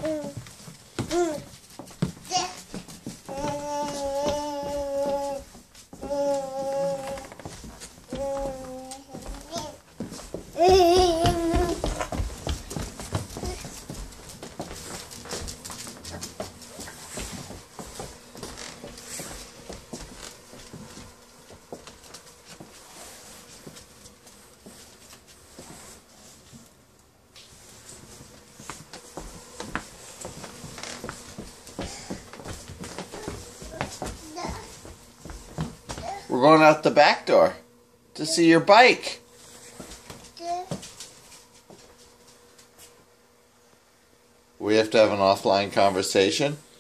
We're going out the back door to see your bike. We have to have an offline conversation.